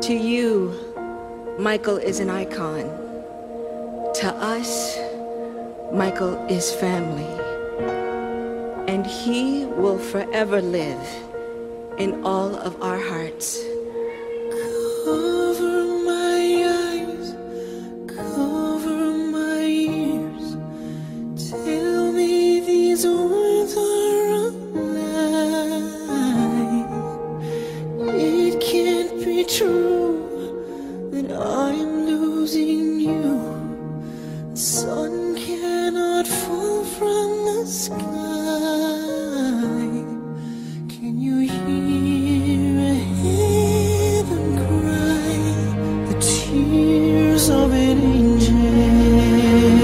To you, Michael is an icon. To us, Michael is family. And he will forever live in all of our hearts. Cover my eyes, cover my ears. Tell me these words are a lie. It can't be true that I'm losing you. The sun cannot fall from the sky. Can you hear a heaven cry? The tears of an angel.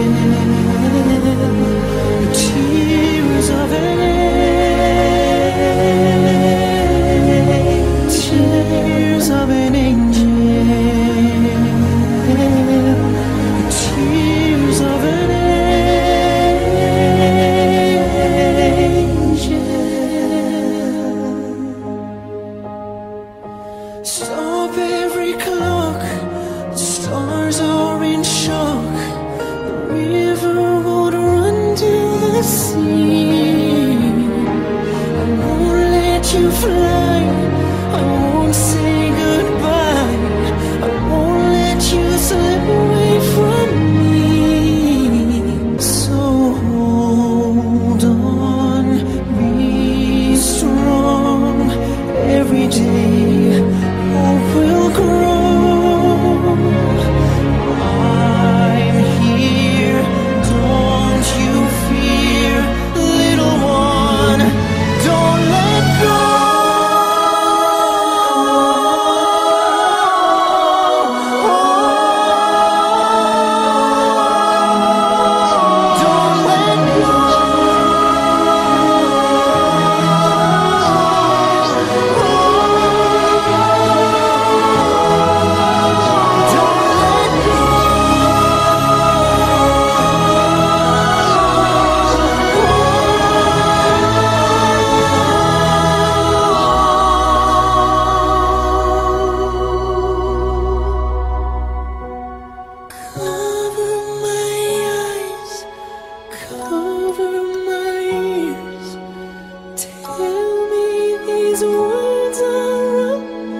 The tears of an angel. Tears of an angel. The tears of an angel. Stop every clock, the stars are in shock. The river won't run to the sea. I won't let you fly, I won't say goodbye. I won't let you slip away from me. So hold on, be strong. Every day hope will grow. I'm here, don't you fear, little one, don't let go. Don't let go. Cover my eyes, cover my ears. Tell me these words are a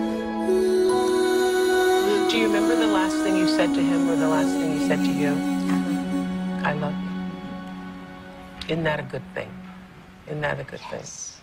lie. Do you remember the last thing you said to him or the last thing he said to you? I love you. Isn't that a good thing? Isn't that a good thing?